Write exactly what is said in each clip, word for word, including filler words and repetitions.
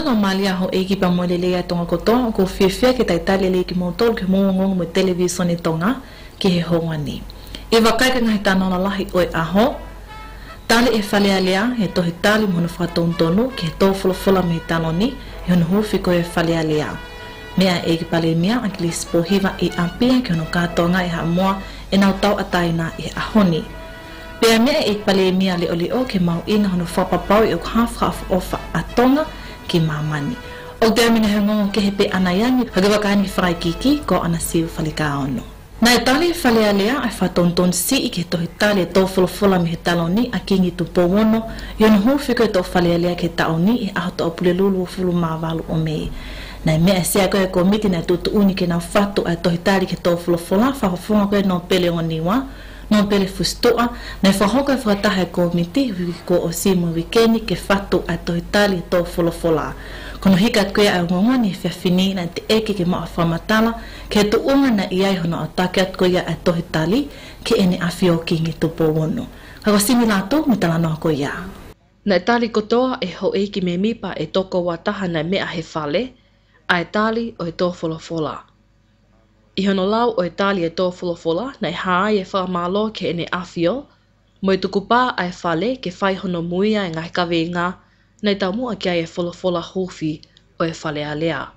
no malia ho e ki pa mo le le tonga ko to ko fie fie ke tai tali le ki mo tol ke mo ngong mo television e tonga ki he honga ni e wa kai ka ngai tano na lahi oi aho tali e fale alia he to hitali mo no fa tontonu ke to fola fola me tano ni yon hu fiko e fale alia mea e ki pale mea a ki spo hiva e ampia ke no ka tonga e ha moa e nau tau ataina e ahoni pea mea e ki pale mea le oli o ke mau inga hono fa papau e o half half ofa atonga ki mamani o te amina he ngongo ke he pe anayani hagawa ka ni frai kiki ko ana siu fale ka ono na e tali fale alea ai fa tonton si i ke to hitali e to fola fola me he taloni a kingi tu powono yon hu fiko e to fale alea ke taoni e aho to opule lulu o fulu mavalu o mei na mea se a koe komiti na tutu uni ke na fatu a to hitali ke to fola fola fa hofonga koe no pele o niwa no pele fustoa na fa hoka e whakataha e komiti ko o simu wikeni ke fatu a to hitali to fola fola kono hika koe a ngongoni fia fini na te eke ke maa whamatala ke tu unga na iai hono o take at koe a to hitali ke ene awhio kingi tupo wono kako simi lato mi tala noa koe ia na tali kotoa e ho eiki me mipa e toko wataha na mea he fale a e tali o e tō wholofola. I hono lau o e tali e tō wholofola na i haai e whamalo ke ene awhio, mo i tukupā a e whale ke whai hono muia e ngai kawe i ngā, na i tau mua ki ai e wholofola huwhi o e whale a lea.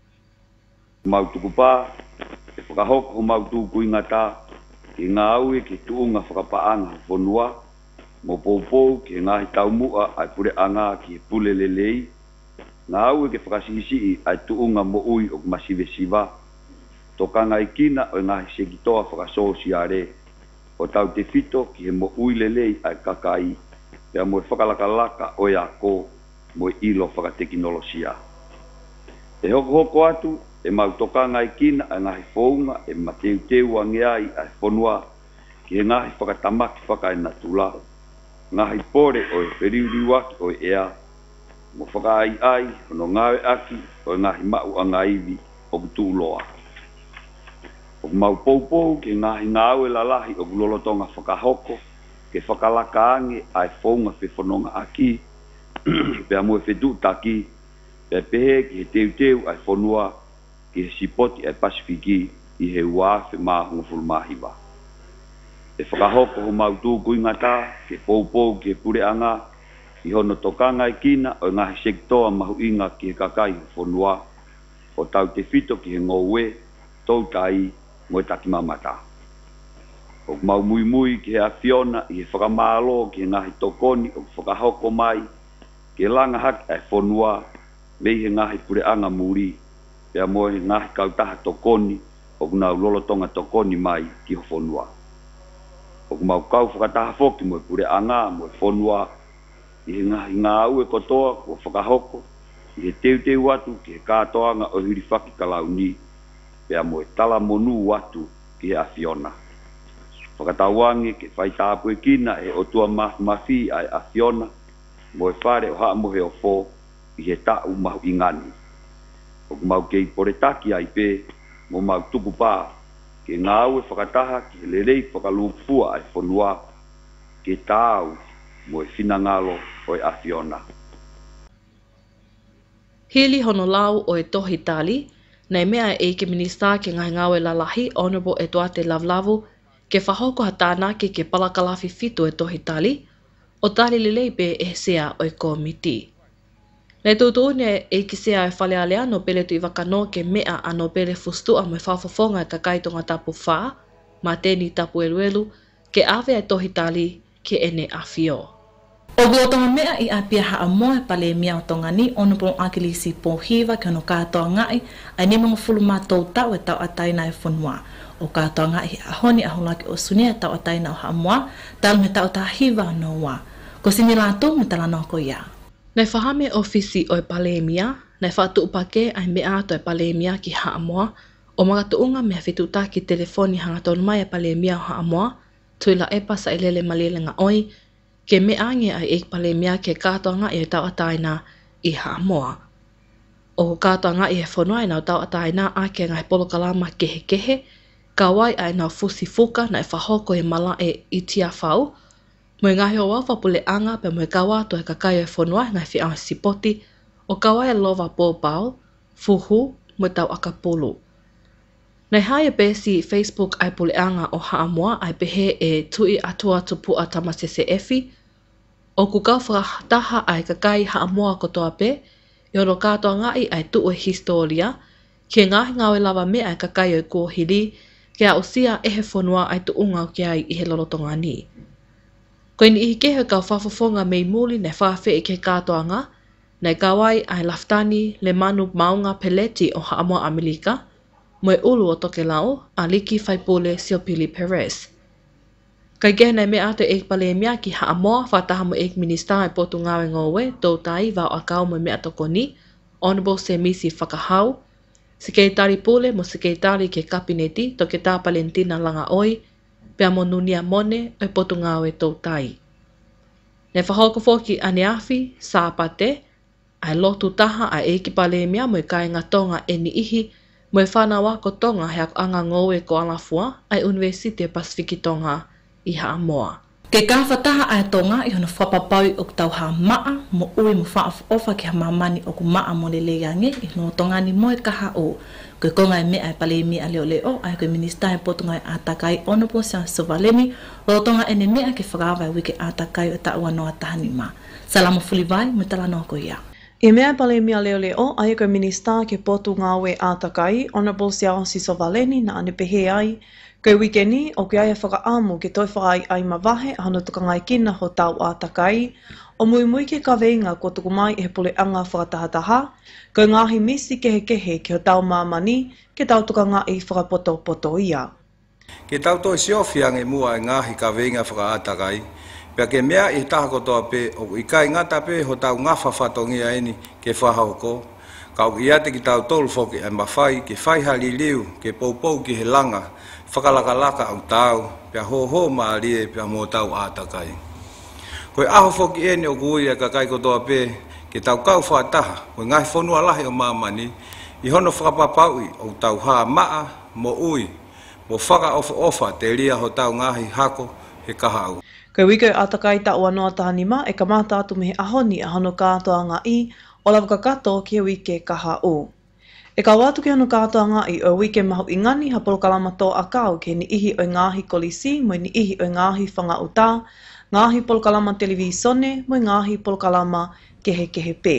Mau tukupā, e whakahoko mau tūku i ngata, ki ngā aue ke tuunga whakapaanga whonua, mo poupou ke ngahi tau mua ai pure anga ki pule lelei, ngā aue ke whakasisi ai tuunga mo ui o masive siva, tokanga i kina o ngahi sekitoa whakasosi are, o tau te fito ki he mo ui lelei ai kakai, pea mo e whakalakalaka o ia ko mo i ilo whakatekinolosia. E hoko hoko atu, e mau tokanga i kina ai ngahi whounga e mateu teu angeai ai whonua, ki he ngahi whakatamaki whakaina tula, ngahi pore o e periuriwaki o e ea, mo whakai ai, no ngawe aki, o ngahi mau a ngaivi o kutuloa. O mau poupou ke ngahi ngāwe lalahi o kulolotonga whakahoko, ke whakalaka ange ai whaunga whewhanonga aki, pea mo e whetu taki, pea pehe ki he teu teu ai whanua, ki he sipoti ai pasifiki, i he uafe mahunga fulmahiwa. E whakahoko ho mau tūku ingata, ke poupou ke pure anga, i hono tokanga i kina o ngahi sektoa mahu inga ki he kakai whanua, o tau te fito ki he ngowe, tau tai mo e taki mamata. O mau mui mui ki he awhiona i he whakamalo ki he ngahi tokoni o whakahoko mai, ki he langa haki ai whanua, mei he ngahi pure anga muri, pea mo he ngahi kautaha tokoni o ngau lolotonga tokoni mai ki ho whanua. O mau kau whakataha whoki mo e pure anga mo e whanua, i he ngahi ngā ue kotoa o whakahoko, i he teu teu atu ki he kātoanga o hiriwhaki kalauni, pea mo e tala monu atu ki he awhiona. Whakatawangi ke whaitāpu e kina e o tua mafi ai awhiona, mo e whare o haa mohe o fō i he tau mahu ingani. O mau kei poretaki ai pē, mo mau tuku pā, ke ngā ue whakataha ki he lerei whakalupua ai whanua, ke tāu mo e whinangalo o e awhiona. Hili hono lau o e tohi tali, nei mea e ke minista ke ngai ngawe lalahi Honorable Eduarte Lavlavu ke whahoko hatānaki ke palakalafi fitu e tohi tali, o tali lelei pe e sea o e komiti. Nei tūtu une e ki sea e whale alea no pele tu i wakano ke mea a no pele fustua mo e whawhawhonga e kakaitonga tapu wha, ma teni tapu eluelu, ke awe e tohi tali ke ene awhio. O gotonga mea i apia haa moe pale mea o tonga ni Honorable Akilisi Pohiva ke no kātoa ngai ai ni mga fulu mātou tau e tau ataina e whanua. O kātoa ngai a honi a holaki o sunia e tau ataina o haa moa, tau me tau tahiwa no wa. Ko simi lātou me tala no ko ia. Nei whahame ofisi o e palemia, nei whatu upake ai mea ato e palemia ki haa moa, o mga tuunga mea whituta ki telefoni hanga tonu mai e palemia o haa moa, tuila epa sa ilele malele nga oi, ke me ange ai e palemia ke kātoa ngai e tau ataina i haa moa. O kātoa ngai e whanua e nau tau ataina a ke ngai polokalama kehe kehe, ka wai ai nau fusi fuka na e whahoko e mala e itia whau, mo e ngahi o wawha pule anga pe mo e kawato e kakai e whanua ngai whi au sipoti o kawai lova popau, fuhu, mo tau akapulu. Nei hae besi Facebook ai puleanga o haamoa ai pehe e tui atua tupu a tamasese efi, o kukau whakataha ai kakai haamoa kotoa pe, i ono katoa ngai ai tu o historia, ke ngahi ngawe lava me ai kakai o kua hili, ke a usia ehe whanua ai tu unga o kia i he lolotonga ni. Koe ni ihi kehe kau whafafonga mei muli ne whawhe i ke katoa nga, nei kawai ai laftani le manu maunga peleti o haamoa Amerika, moe ulu o toke lau, a liki whaipole Siopili Perez. Kai gehe nei mea te eik pale mea ki haamoa whataha mo eik minista e potu ngawe ngowe, tau tai vau a kau mo mea toko ni, Honorable Semisi Whakahau, Sekretari pule mo sekretari ke kabineti to ke tā Palentina langa oi, pia mo nunia mone e potu ngawe tau tai. Ne whahoko foki ane afi, sāpate, ai lotu taha a eiki pale mea mo i kai ngatonga e ni ihi, mo e whanawa ko tonga hea anga ngowe ko alafua ai Universite Pasifiki Tonga i Haamoa. Ke ka whataha ai tonga i hono whapapau o tau ha maa mo ui mo whaafofa ki ha mamani o ku maa mo le leange i no tonga ni mo e kaha o. Koe konga e mea e pale mi a leo leo ai koe minista e potunga e atakai Honorable Sam Sovalemi o tonga e ne mea ke whakawai wike atakai o ta ua noa tahani ma. Salamu fuli vai me tala noa ko ia. I mea pale mea leo leo ai koe minista ke potu ngawe atakai Honorable Sam Sovalemi na ane pehe ai. Koe wike ni o ke aia whakaamu ke toi whaai ai mawahe hano tukangai kina ho tau atakai o mui mui ke kaweinga ko tuku mai e he pule anga whakatahataha koe ngahi misi kehe kehe ke ho tau mamani ke tau tukangai whakapoto poto ia. Ke tau toi siofia nge mua e ngahi kaweinga whakaatakai pia ke mea i taha kotoa pe o i kai ngata pe ho tau ngafa whatongia eni ke whahauko kau i ate ki tau tolu foki e mawhai ke whai hali liu ke poupou ki he langa whakalakalaka au tau, pia ho ho maarie pia mō tau ātakai. Koe aho foki ene o kui e kakai kotoa pē, ke tau kau whātaha, koe ngai whanua lahi o mamani, i hono whakapapaui o tau haa maa, mo ui, mo whaka ofa ofa te ria ho tau ngahi hako he kaha au. Koe wiko ātakai ta ua noa tahani ma, e kamata atu mehe ahoni a hano kātoa ngā i, o lawa kakato ke wike kaha o. E ka watu ke anu kātoa ngai o wike mahu i ngani ha polo kalamato a kau ke ni ihi o ngāhi kolisi mo ni ihi o ngāhi whanga uta, ngāhi polo kalama televisone mo ngāhi polo kalama kehe kehe pē.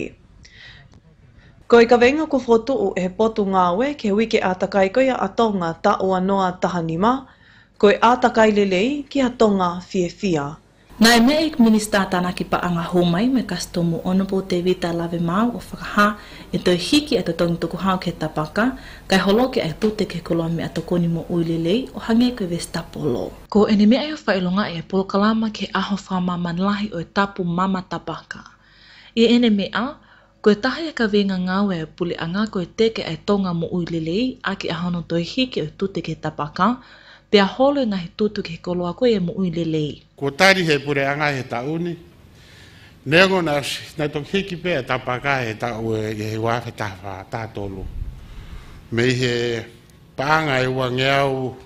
Ko i ka venga ko whotuu e he potu ngāwe ke wike ātakai koia a tonga ta ua noa tahani ma, ko i ātakai lelei ki a tonga fie fia. Nā e mea ik minista tāna ki paanga homai me kastomu Honorable David Lave Mau o whakaha e toi hiki e to tongi tuku hao ke tapaka kai holoke ai pute ke koloa me a tokoni mo uilelei o hange koe vestapolo. Ko ene mea e whailonga e polo kalama ke aho whamaman lahi o e tapu mama tapaka. I ene mea, koe tahi e ka venga ngawe e pule anga koe teke ai tonga mo uilelei a ki ahono toi hiki o tute ke tapaka, pia holo e ngahi tutu ke koloa koe e mo uilelei. Ko tari he pure anga he tauni. Nengo na na tok hiki pe tapaka he ta u e he wa fe ta fa ta tolu. Me he panga e wa ngeau.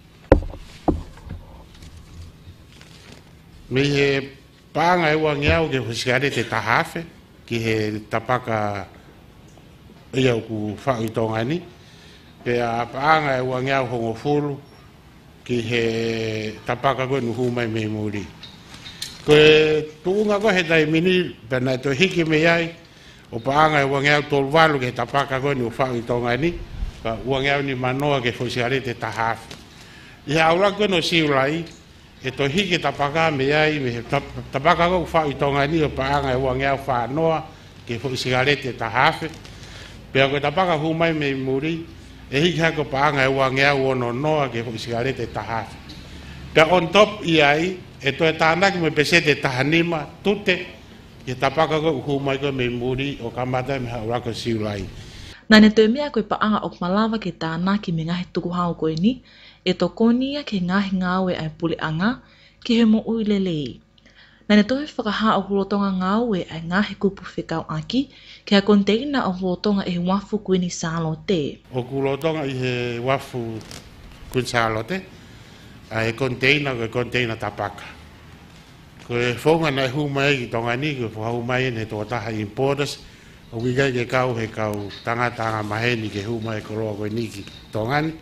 Me he panga e wa ngeau ke fusiare te tahafe ki he tapaka e au ku fa i tongani. Pe a panga e wa ngeau hongo fulu. Ki he tapaka koe nuhu mai me muri. Koe tuunga koe he tai mini, pena to hiki me ai, o paanga e wangeau tolu walu ke tapaka koe ni ufau i tonga ni, ka wangeau ni manoa ke fosiarete tahafi. I ha aura koe no siulai, e to hiki tapaka me ai, me he tapaka koe ufau i tonga ni, o paanga e wangeau whanoa ke fosiarete tahafi. Pea koe tapaka hu mai me muri, e hiki hako paanga e wangeau ono noa ke fosiarete tahafi. Pea on top i ai, e to e tānaki me pesete tahanima, tute, ke tapaka koe uhu mai koe me muri o kamata me haura koe siulai. Nā ne tue mea koe paanga o malawa ke tānaki me ngahi tuku hao koe ni, e to konia ke ngahi ngāwe ai pule anga, ke he mo uilelei. Nā ne tohe whakaha o hulotonga ngāwe ai ngahi kupu whekau aki, ke a konteina o hulotonga e wafu kuini sālo te. O hulotonga i he wafu kuini sālo te, a e konteina ko e konteina tapaka. Ko e whonga nei humai ki tonga ni, ko e whahumai ne tō taha importers, o wigai ke kau he kau tangata maheni ke huma e koroa koe niki tongani.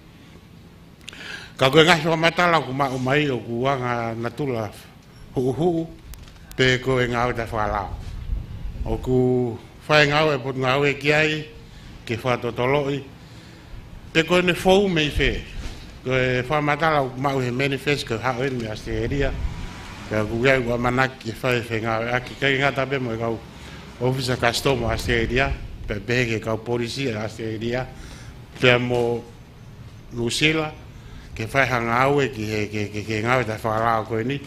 Ka koe ngai whamatala ku mau mai o ku wanga natula huu huu pe koe ngau ta whalao. O ku whae ngau e pot ngau e kiai ke whatotoloi pe koe ne fau mei whe. Koe whamatala ku mau he manifest ko hao eni a Seheria. Ka ku iau wa manaki e whae whe ngau e aki kai ngata pe mo e kau ofisa customer a Seheria pe bege kau polisi a Seheria pe mo Lucila ke whae hanga au e ki he ke ke ngau ta whalao koe ni.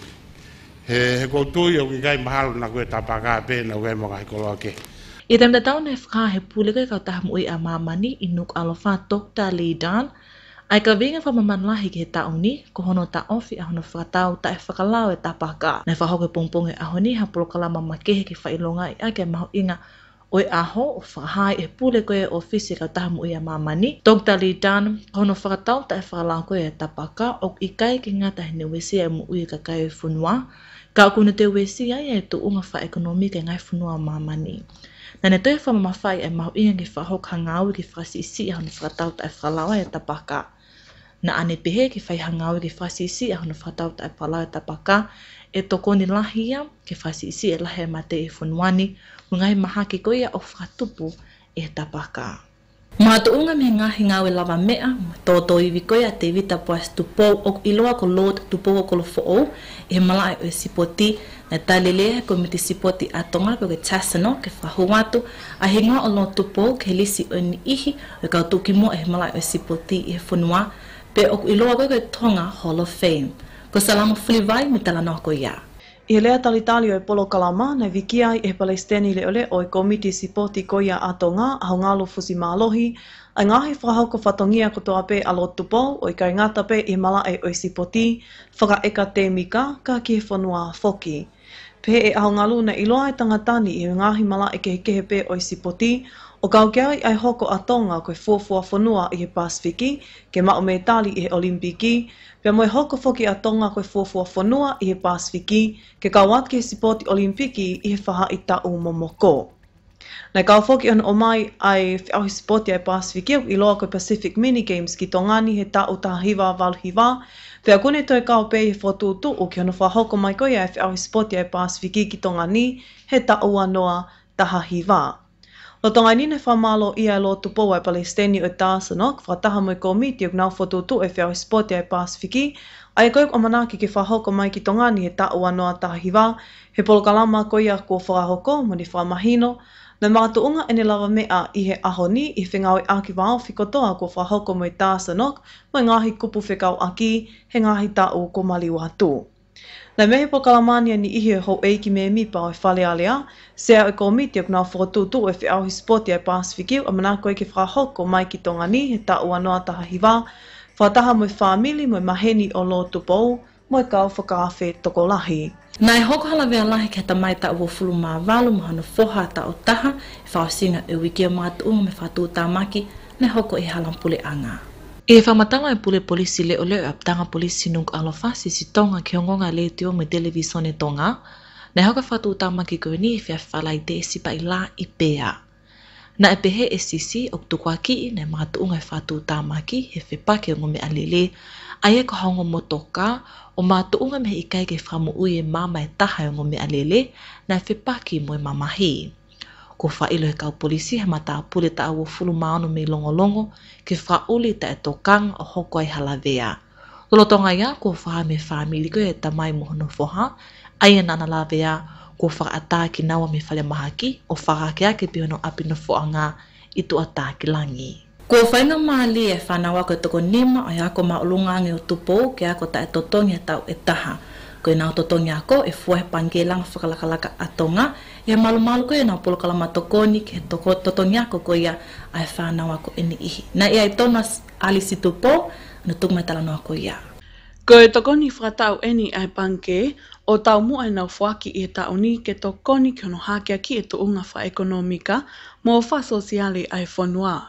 He he koutui o ki kai mahalo na koe tapaka pe na koe mo kai koloa ke. I tam da taun e whaka he pule kai kau taha mui a mamani i nuk alofa Doctor Lee Dan. Ai ka vinga whamaman lahi ki he tau ni, ko hono ta ofi a hono whakatau ta e whakalao e tapaka. Nei whahoke pongpong e ahoni ha polo kalama makehe ki whailonga i ake maho inga o e aho o whahai e pule koe ofisi kau taha mui a mamani. Doctor Lee Dan, hono whakatau ta e whakalao koe e tapaka o i kai ki ngata hene wesi e mui ka kai e whunua. Ka kuna te wesi ai e tu unga wha ekonomika e ngai whunua mamani. Na ne toi whamamawhai e maho inga ki whahok hangau ki whasi isi a hono whakatau ta e whakalao e tapaka. Na ane pehe ki whai hangau ki whasi isi a hono whakatau ta e whakalao e tapaka e toko ni lahia ki whasi isi e lahe mate e whunuani mungai maha ki koia o whakatupu e tapaka. Mato unga me ngahi ngau e lava mea, toto iwi koia te vita poas tupou o iloa ko Lord tupou o kolo fo'o e malai o e sipoti na talele komiti sipoti atonga ko ke tasano ke whahuatu a hinga o lo tupou ke lisi o ni ihi o kau tuki mo e malai o e sipoti e whunua pe o iloa ko ke tonga Hall of Fame. Ko salama fulivai me talanoa ko ia. I lea talitali o e polo kalama na wiki ai e Palestini le ole o e komiti sipoti koia atonga a ngalo fusi malohi a ngahi whahauko whatongia kotoa pe alo tupou o i kai ngata pe i mala e o i sipoti whaka eka te mika ka ki e whanua foki. Pe e aho ngalu na iloa e tangatani i ngahi mala e ke kehe pe o i sipoti o kau kiai ai hoko atonga koe fuafua whanua i he Pasifiki ke mao me tali i he Olimpiki pia moe hoko foki atonga koe fuafua whanua i he Pasifiki ke kawat ke sipoti Olimpiki i he whaha i tau momoko. Nei kau foki on o mai ai whiau sipoti ai Pasifiki i loa koe Pacific Mini Games ki tongani he tau taha hiwa wal hiwa pia kune toi kau pe i whotutu o ki ono whahoko mai koe ai whiau sipoti ai Pasifiki ki tongani he tau anoa taha hiwa. Lo tonga nine whamalo ia lo tupou ai Palestini o tāsanok, whataha mo i komiti o gnau whotutu e whiau spoti ai Pasifiki, ai koe o manaki ki whahoko mai ki tongani he tau anoa tahiwa, he polokalama koia ko whahoko mo ni whamahino, na mātuunga ene lava mea i he ahoni i whengau i aki wao whikotoa ko whahoko mo i tāsanok, mo i ngahi kupu whekau aki, he ngahi tau ko maliwatu. Na mehe po kalamania ni ihe ho eiki me mipa o e whale alea, sea e komiti o knau whakatutu e whiau hi spoti ai Pasifiki a manako e ke whahoko mai ki tongani he tau anoa taha hiwa, whataha mo i whamili mo i maheni o lo tupou, mo i kau whakawhi toko lahi. Nai hoko hala vea lahi ke ta mai ta ua fulu maa walu mo hana whoha ta o taha, e whaosinga e wiki o mātu unga me whatu tāmaki, ne hoko e halampule anga. E whamatala e pule polisi le o leo aptanga polisi nung alofasi si tonga ki hongonga le teo me televisione tonga, ne hauka whatu tamaki koe ni e whia whalai te e sipa i la i pea. Na e pehe e sisi o tukua ki ne mātu unga e whatu tamaki he whipake o ngome alele, ai e ko hongo motoka o mātu unga me i kai ke whamu ui e mama e taha o ngome alele, na e whipake mo e mamahi. Ko whailo he kau polisi he mata pule ta awa fulu maono me longolongo ke whauli ta e tokang o hoko ai halavea. Lolotonga ia ko wha me whamili ko e tamai mohono whoha, ai e nana lavea ko whakaata ki nawa me whale mahaki o whakake ake piono apino whoanga i tu ata ki langi. Ko whainga maali e whanawa ko toko nima ai ako maulungangi o tupo ke ako ta e totongi e tau e taha. Ko e nao totongi ako e fuahe pangelang whakalakalaka atonga, e malu-malu ko e nao polo kalama tokoni ke toko totongi ako ko ia ai whanau ako eni ihi. Na ia i tona alisi tupo, na tukmai talanoa ko ia. Ko e tokoni whakatau eni ai panke, o tau mua e nau whaki i e tau ni ke tokoni ki ono hakea ki e tuunga wha ekonomika, mo wha sosiali ai whanua.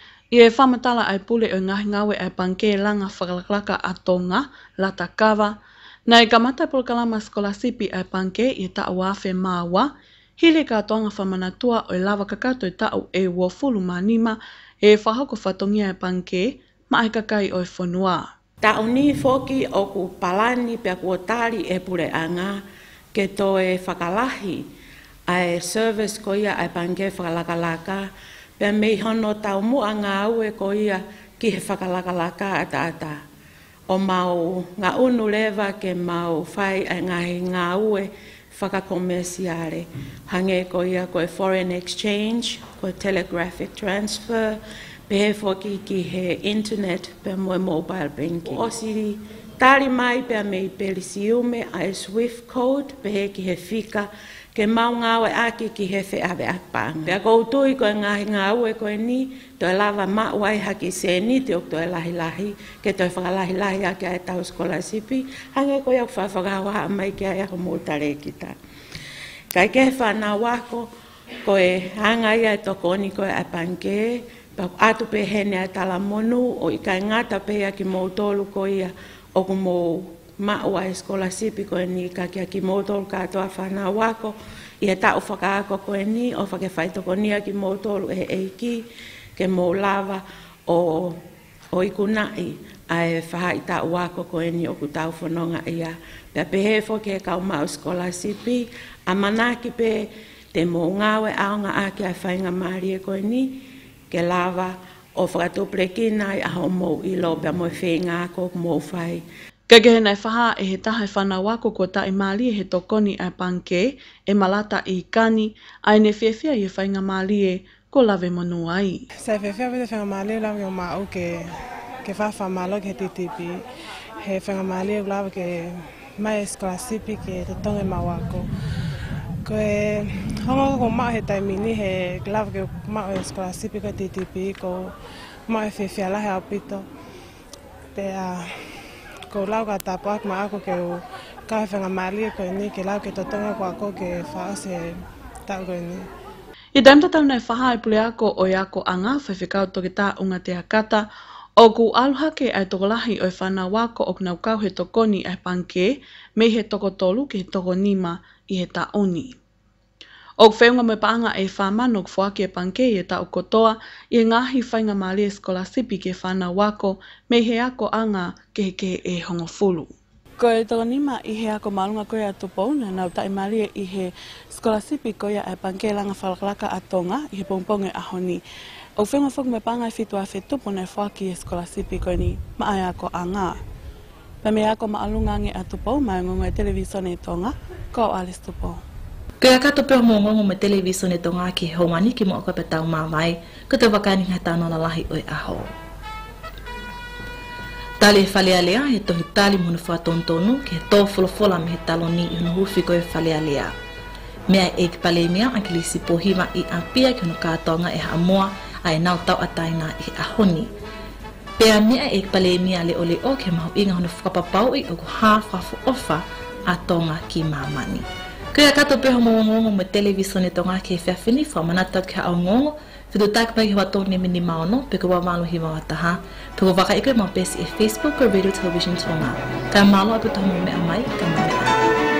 I e whamatala ai pule o ngahi ngawe ai panke langa whakalakalaka atonga, lata kawa, na e kamata polo kalama skola sipi ai panke i e tau wafe mawa, Hile katoanga whamanatua o lava kakato i tau e wafulu manima e whahoko whatongia e panke ma e kakai o e whanua. Ta uni foki o ku palani pe ku otari e pure anga ke to e whakalahi ai service ko ia ai pange whakalakalaka pe mei hono tau mu anga au e ko ia ki he whakalakalaka ata ata. O mau ngā unu lewa ke mau whai ai ngahi ngā ue whakakomesiare. Hange ko ia ko e foreign exchange, ko telegraphic transfer, pe foki ki he internet pe mo mobile banking. O siri tari mai pe me pelisiume ai Swift code pe ki he fika ke mau ngawe aki ki he fe ave akpanga. Pe ko tui ko ngahi ngawe ko ni to lava ma wai haki se ni te ok to lahi lahi ke to fa lahi lahi aki ai tau scholarship hange ko ya fa fa wa mai ki ai ko mo tare kita. Kai ke fa na wako ko e hanga ia to koni ko e panke pa atu pe hene tala monu o i kai ngata pe aki mo tolu ko ia o ko mo ma o a scholarship ko ni ka ki ki motor ka to fa na wako ia ta o fa ko ko ni o fa ke fai to ko ni ki motor e e ki ke mo lava o o i kunai ai fa i ta wako ko ni o ku ta fo nonga ia pe pe he fo ke ka ma scholarship a manaki pe te mo ngawe a nga a ki a fai nga mari ko ni ke lava o fa to prekina a mo i lo pe mo fe nga ko mo fai. Kage he nei whaha e he taha whana wako ko ta i mali e he tokoni ai panke e malata i kani ai ne whiawhia i e whainga mali e ko lawe manu ai. Sa whiawhia vete whainga mali e lawe o mau ke ke whawha malo ke T T P. He whainga mali e lawe ke mai scholarship ke te tonge mawako. Ko e hongo ko mau he taimini he lawe ke mau scholarship ke T T P ko mau e whiawhia lahe apito. Pe a ko lau ka tapo ak ma ako ke o ka whenga mali ko ni ke lau ke totonga ko ako ke wha se tau ko ni. I daimta tau nei whaha e pule ako o ako anga whaiwhikau toki tā unga te akata o ku aluhake ai tokolahi o e whana wako o knau kau he tokoni ai panke me he toko tolu ke he toko nima i he ta oni. O whenga me paanga e whamano ku whake e panke i e ta ukotoa i ngahi whainga mali e skolasipi ke whana wako me he ako anga ke ke e hongofulu. Ko e toko nima i he ako malunga koe a tupou na nau ta i mali i he skolasipi koe e panke langa whalakalaka a tonga i he pongponge a honi. O whenga whaku me paanga e whitua a whetupo na e whaki e skolasipi koe ni ma ai ako anga. Pa me ako maalunga nge a tupou mai ngongo e televisione tonga ko Alice tupou. Kaya kato peo mongongo me television e tonga ki hongani ki mo ko pe tau mawai ko te wakani ngata no na lahi oi aho. Tali e whale alea he tohi tali munu whatontonu ke he tō wholofola me he taloni i hunu huwhi ko e whale alea. Mea e ki pale mea anki li si pohima i apia ki hunu kātonga e hamoa a e nau tau ataina i ahoni. Pea mea e ki pale mea le ole o ke mahu inga hunu whakapapau i o ku haa whafu ofa a tonga ki mamani. Kaya kato peho mo ngongo me television e tonga ke whiawhini wha manata ke au ngongo whitu tak mai hiwa tōne mini maono pe ko wamalo hiwa wataha pe ko waka ike mau pesi e Facebook ko Radio Television Tonga. Kaya malo apu tamu me amai ka mame a.